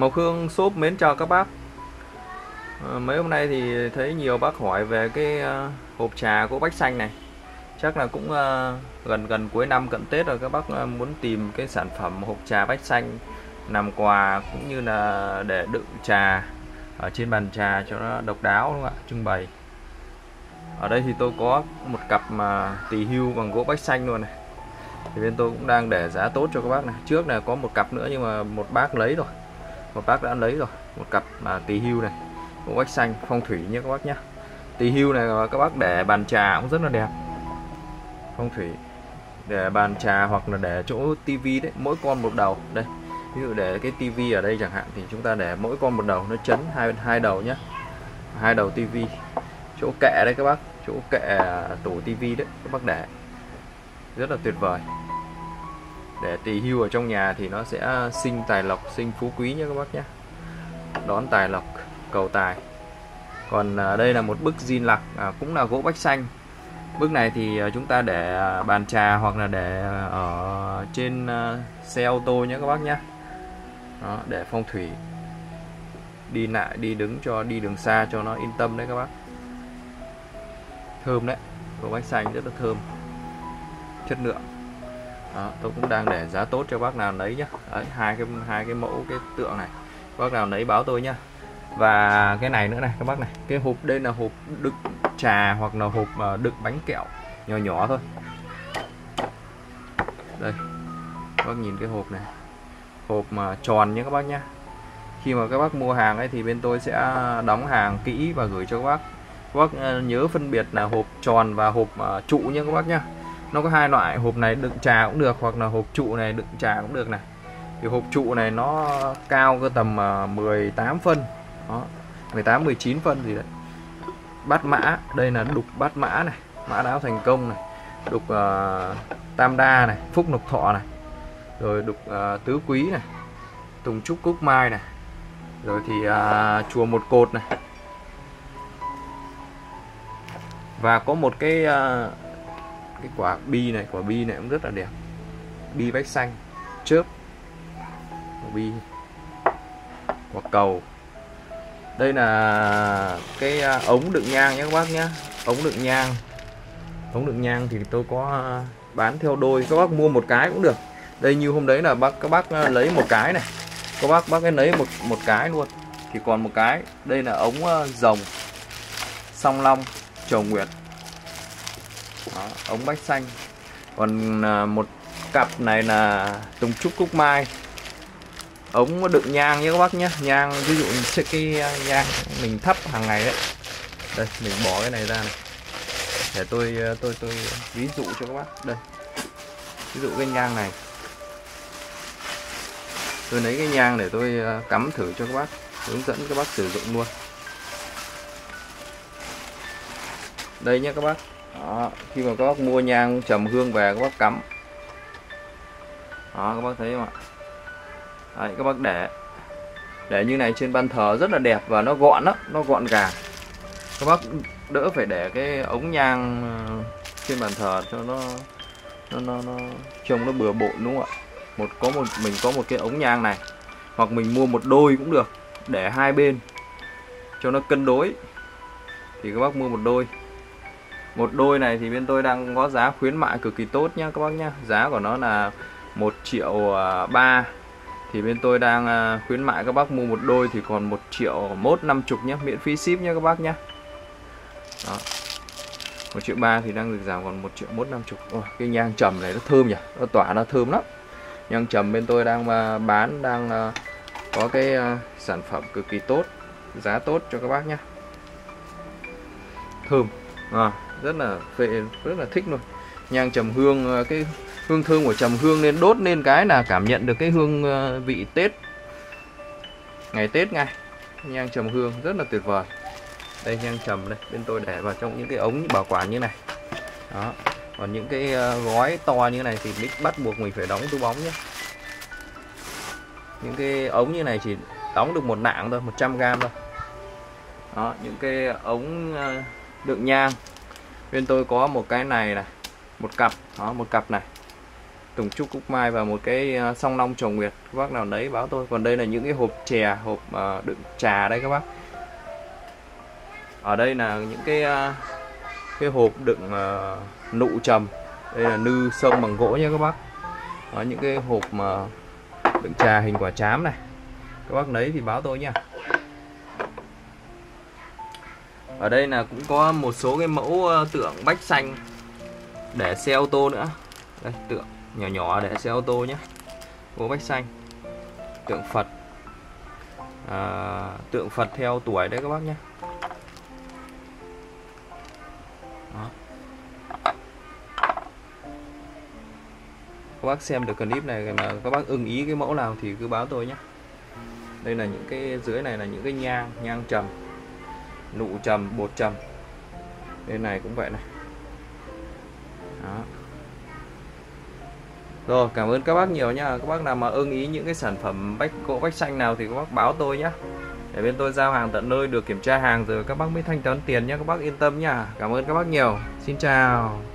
Mộc Hương Shop mến chào các bác. Mấy hôm nay thì thấy nhiều bác hỏi về cái hộp trà gỗ bách xanh này. Chắc là cũng gần gần cuối năm cận Tết rồi, các bác muốn tìm cái sản phẩm hộp trà bách xanh làm quà cũng như là để đựng trà ở trên bàn trà cho nó độc đáo, đúng không ạ, trưng bày. Ở đây thì tôi có một cặp mà tỳ hưu bằng gỗ bách xanh luôn này. Thì bên tôi cũng đang để giá tốt cho các bác này. Trước là có một cặp nữa nhưng mà một bác lấy rồi. Một bác đã lấy rồi. Một cặp mà tỳ hưu này, gỗ bách xanh phong thủy nha các bác nhé. Tỳ hưu này các bác để bàn trà cũng rất là đẹp. Phong thủy để bàn trà hoặc là để chỗ tivi đấy, mỗi con một đầu. Đây, ví dụ để cái tivi ở đây chẳng hạn thì chúng ta để mỗi con một đầu, nó chấn hai đầu nhé. Hai đầu tivi. Chỗ kệ đây các bác, chỗ kệ tủ tivi đấy các bác để rất là tuyệt vời. Để tỳ hưu ở trong nhà thì nó sẽ sinh tài lộc, sinh phú quý nhé các bác nhé. Đón tài lộc, cầu tài. Còn đây là một bức zin lạc, cũng là gỗ bách xanh. Bức này thì chúng ta để bàn trà hoặc là để ở trên xe ô tô nhé các bác nhé. Đó, để phong thủy, đi lại đi đứng cho đi đường xa cho nó yên tâm đấy các bác. Thơm đấy, gỗ bách xanh rất là thơm, chất lượng. Đó, tôi cũng đang để giá tốt cho bác nào lấy nhé. Đấy, hai cái mẫu cái tượng này, bác nào lấy báo tôi nhá. Và cái này nữa này các bác này, cái hộp đây là hộp đựng trà hoặc là hộp đựng bánh kẹo nhỏ nhỏ thôi. Đây, các bác nhìn cái hộp này, hộp mà tròn nhé các bác nhá. Khi mà các bác mua hàng ấy thì bên tôi sẽ đóng hàng kỹ và gửi cho các bác. Các bác nhớ phân biệt là hộp tròn và hộp trụ nhé các bác nhá. Nó có hai loại, hộp này đựng trà cũng được hoặc là hộp trụ này đựng trà cũng được này. Thì hộp trụ này nó cao cơ tầm 18 phân. Đó, 18 19 phân gì đấy. Bát mã, đây là đục bát mã này, mã đáo thành công này, đục tam đa này, phúc lộc thọ này. Rồi đục tứ quý này, tùng trúc cúc mai này. Rồi thì chùa một cột này. Và có một cái quả bi này, quả bi này cũng rất là đẹp. Bi bách xanh, chớp, quả bi, quả cầu. Đây là cái ống đựng nhang nhé các bác nhé. Ống đựng nhang. Ống đựng nhang thì tôi có bán theo đôi, các bác mua một cái cũng được. Đây như hôm đấy là các bác lấy một cái này, các bác ấy lấy một cái luôn thì còn một cái. Đây là ống rồng, song long, chầu nguyệt. Đó, ống bách xanh. Còn một cặp này là tùng trúc cúc mai. Ống đựng nhang nhé các bác nhé. Nhang ví dụ như cái nhang mình thắp hàng ngày đấy. Đây mình bỏ cái này ra này. Để tôi ví dụ cho các bác. Đây, ví dụ cái nhang này, tôi lấy cái nhang để tôi cắm thử cho các bác, hướng dẫn các bác sử dụng luôn. Đây nhé các bác. Đó, khi mà các bác mua nhang trầm hương về các bác cắm. Đó, các bác thấy không ạ? Đấy, các bác để như này trên ban thờ rất là đẹp và nó gọn lắm, nó gọn gàng. Các bác đỡ phải để cái ống nhang trên bàn thờ cho nó trông nó bừa bộn, đúng không ạ? Mình có một cái ống nhang này, hoặc mình mua một đôi cũng được, để hai bên cho nó cân đối. Thì các bác mua một đôi. Một đôi này thì bên tôi đang có giá khuyến mại cực kỳ tốt nhá các bác nhá. Giá của nó là 1.300.000. Thì bên tôi đang khuyến mại các bác mua một đôi thì còn 1.150.000 nhé, miễn phí ship nhé các bác nhé. Đó, 1.300.000 thì đang được giảm còn 1.150.000. Cái nhang trầm này nó thơm nhỉ, nó tỏa nó thơm lắm. Nhang trầm bên tôi đang bán, đang có cái sản phẩm cực kỳ tốt, giá tốt cho các bác nhé. Thơm, rất là phê, rất là thích luôn. Nhang trầm hương, cái hương thơm của trầm hương nên đốt lên cái là cảm nhận được cái hương vị Tết, ngày Tết ngay. Nhang trầm hương rất là tuyệt vời. Đây nhang trầm đây, bên tôi để vào trong những cái ống bảo quản như này. Đó. Còn những cái gói to như này thì bắt buộc mình phải đóng túi bóng nhé. Những cái ống như này chỉ đóng được một nạng thôi, 100g thôi. Đó, những cái ống đựng nhang bên tôi có một cái này này, một cặp. Đó, một cặp này tùng trúc cúc mai và một cái song long trầu nguyệt. Các bác nào lấy báo tôi. Còn đây là những cái hộp chè, hộp đựng trà đây các bác. Ở đây là những cái hộp đựng nụ trầm. Đây là nư sông bằng gỗ nha các bác. Đó, những cái hộp mà đựng trà hình quả trám này. Các bác lấy thì báo tôi nha. Ở đây là cũng có một số cái mẫu tượng bách xanh để xe ô tô nữa. Đây, tượng nhỏ nhỏ để xe ô tô nhé. Gỗ bách xanh. Tượng Phật. Tượng Phật theo tuổi đấy các bác nhé. Đó. Các bác xem được clip này mà các bác ưng ý cái mẫu nào thì cứ báo tôi nhé. Đây là những cái dưới này là những cái nhang trầm, nụ trầm, bột trầm. Bên này cũng vậy này. Đó. Rồi, cảm ơn các bác nhiều nha. Các bác nào mà ưng ý những cái sản phẩm gỗ bách xanh nào thì các bác báo tôi nhé, để bên tôi giao hàng tận nơi, được kiểm tra hàng rồi các bác mới thanh toán tiền nhé. Các bác yên tâm nha. Cảm ơn các bác nhiều. Xin chào.